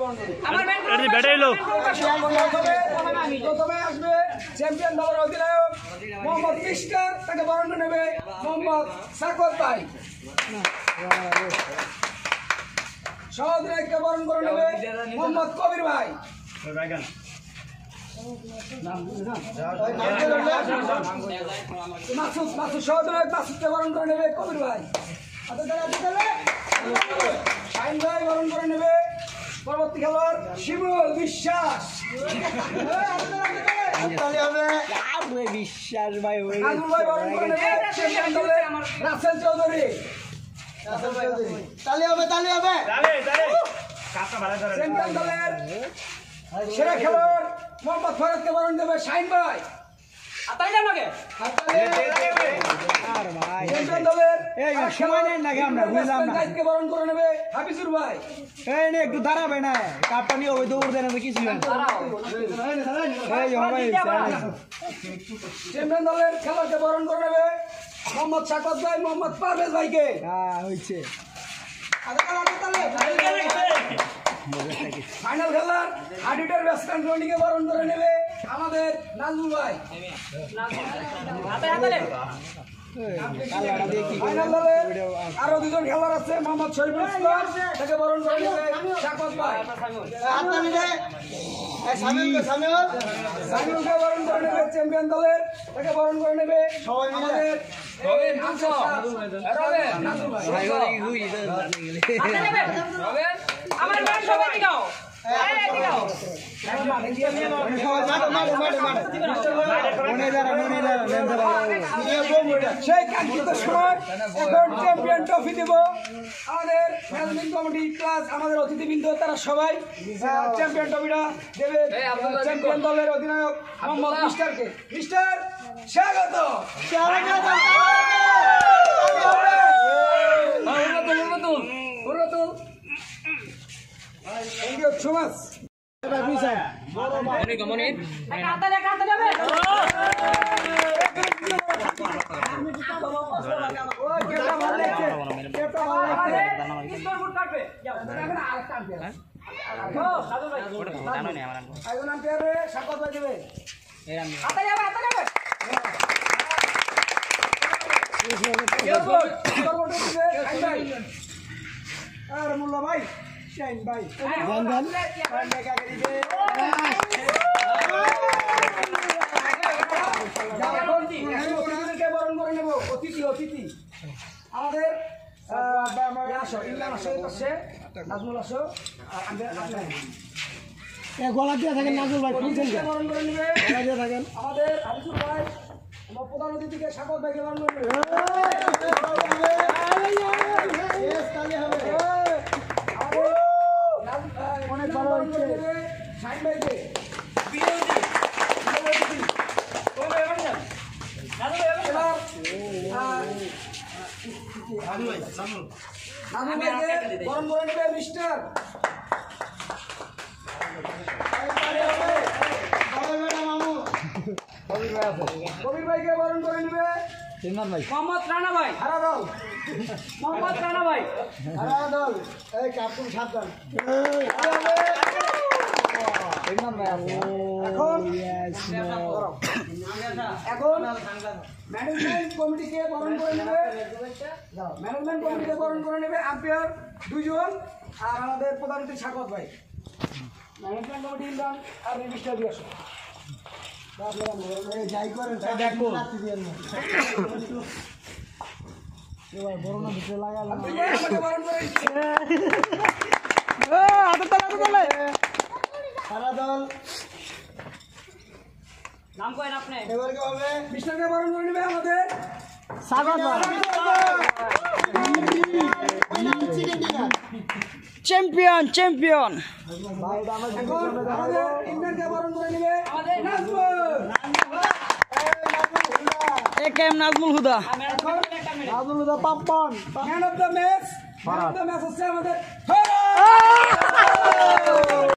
প্রথমে আসবে চ্যাম্পিয়ন দলের অধিনায়ক মোহাম্মদ মিস্টার, তাকে বরণ নেবে মোহাম্মদ সাকত ভাই। সহধিনায়ককে বরণ করে নেবে মোহাম্মদ কবির ভাই। মাসুদ সহধিনায়ক মাসুদকে বরণ করে নেবে কবির ভাই। শাহিন ভাই বরণ করে নেবে পরবর্তী খেলোয়াড় শিমুল বিশ্বাস। বিশ্বাস ভাই নাজমুল ভাই বরণ করে নেবে চ্যাম্পিয়ন দলের রাসেল চৌধুরী। চ্যাম্পিয়ন দলের সেরা খেলোয়াড় মোহাম্মদ ফরাদকে বরণ দেবে শাহিন ভাই। চ্যাম্পিয়ন দলের দায়িত্বকে বরণ করে নেবে হাফিজুর ভাই। একটু দাঁড়াবে না, কাপটা নিয়ে ওই দৌড় দেন কিছু চ্যাম্পিয়ন দলের খেলোয়াড়কে বরণ করে নেবে মোহাম্মদ সাকত ভাই মোহাম্মদ পারভেজ ভাইকে। হয়েছে ফাইনাল খেলার আডিটর ব্যাটসম্যান রনিকে বরণ করে নেবে আমাদের নাজমুল ভাই। ফাইনাল দলের আরো দুজন খেলোয়াড় আছে মোহাম্মদ শরীফুল ইসলাম, তাকে বরণ করে নেবে সাকত ভাই। সামিউলকে বরণ করে নেবে চ্যাম্পিয়ন দলের, তাকে বরণ করে নেবে আমাদের সেই কাঙ্ক্ষিত সময় এখন চ্যাম্পিয়ন ট্রফি দেব আমাদের ম্যানেজমেন্ট কমিটি প্লাস আমাদের অতিথিবৃন্দ, তারা সবাই চ্যাম্পিয়ন ট্রফিটা দেবে চ্যাম্পিয়ন দলের অধিনায়ক মোহাম্মদ মিস্টারকে। মিস্টার স্বাগত। Thank you so much. Mulla ভাই শাহিন ভাই বরণ করে নেব অতিথি আমাদের নাজমুল আসো গলা দিয়ে থাকেন নাজমুল ভাই বরণ করে নেবে থাকেন আমাদের হাফিজুর ভাই প্রধান অতিথিকে সাকত ভাইকে বরণ করে নেবে। অনেক ভালো হচ্ছে শাহিন ভাইকে। বরণ করে নেবে মিস্টার কবির ভাইকে বরণ করে নেবে মোহাম্মদ রানা ভাই। হারাদল মোহাম্মদ রানা ভাই হারাদল এই কাপুর সাবধান। এখন ম্যানেজমেন্ট কমিটিকে বরণ করে নেবে আম্পায়ার দুজন আর আমাদের প্রধান অতিথি সাকত ভাই। ম্যানেজমেন্ট কমিটি ইন্দান আর রেজিস্টার দিয়ে আসো যাই করেন দেখো বরণা ভিতরে লাগালাম সারা দল নাম করেন আপনি এবার কি হবে মিস্টারকে বরণ করে নেবে আমাদের স্বাগত চ্যাম্পিয়ন এখন আমাদের ইন্ডিয়ানকে বরণ করে নেবে আমাদের নাজমুল হুদা পাম্পন ম্যান অফ দ্য ম্যাচ হচ্ছে আমাদের